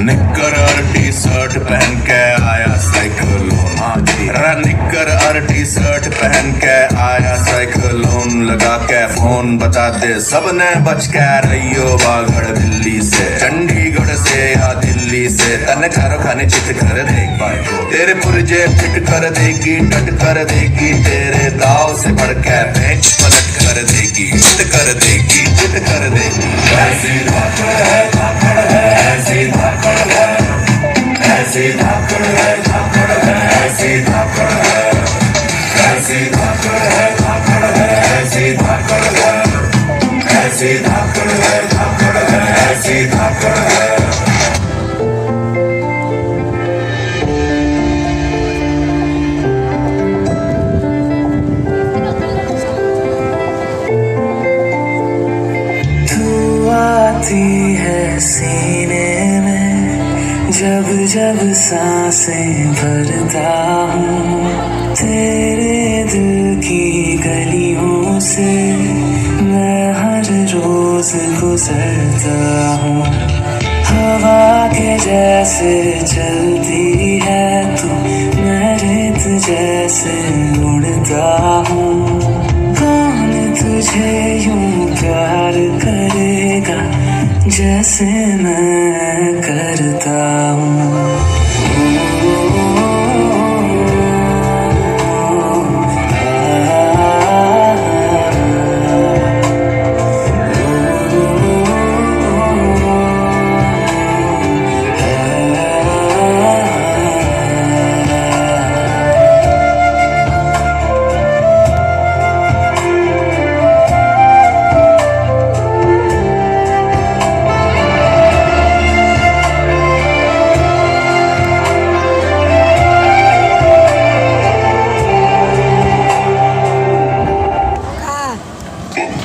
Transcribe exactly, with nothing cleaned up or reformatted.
निक्कर और T shirt पहन के आया साइक्लोन, हाँ जी निक्कर और टी शर्ट पहन के आया साइक्लोन, लगा के फोन बता दे सबने बच के रहियो बागड़ दिल्ली से, चंडीगढ़ से या दिल्ली से, तन खारो खाने चित कर देगी, तेरे पुरजे फिट कर देगी, टट कर देगी, तेरे दाव से बढ़ के बेंच पलट कर देगी, चित कर देगी, चित कर देगी। ऐसी धाकड़ है, धाकड़ है, ऐसी धाकड़ है, ऐसी धाकड़ है, धाकड़ है, ऐसी धाकड़ है, ऐसी धाकड़ है, धाकड़ है, ऐसी धाकड़ है, ऐसी धाकड़ है, धाकड़ है, ऐसी धाकड़ है। आती है सीने में जब जब सांसें भरता हूँ, तेरे दिल की गलियों से मैं हर रोज गुजरता हूँ, हवा के जैसे चलती है तू, मैं रेत जैसे उड़ता हूँ, कौन तुझे यूं प्यार करेगा जैसे मैं करता